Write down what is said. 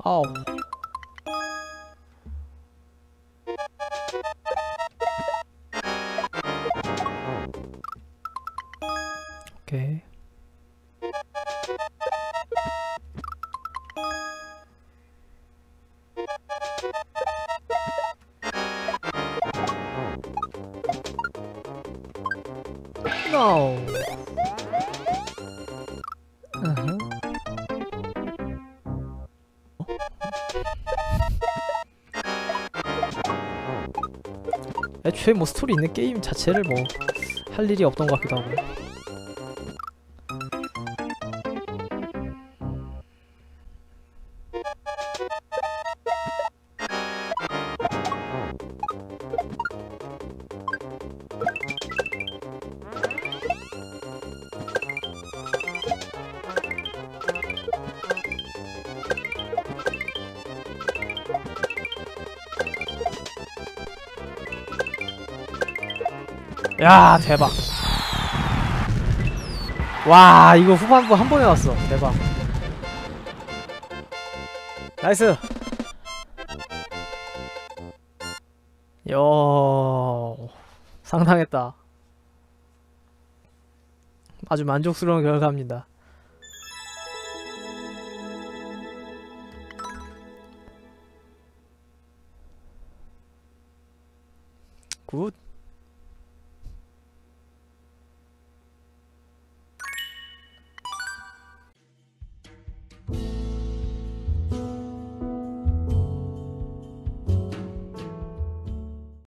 아우. 오케이. No. 으흠. 애초에 뭐 스토리 있는 게임 자체를 뭐 할 일이 없던 것 같기도 하고. 야, 대박. 와, 이거 후반부 한 번에 왔어. 대박. 나이스. 요, 상당했다. 아주 만족스러운 결과입니다. 굿.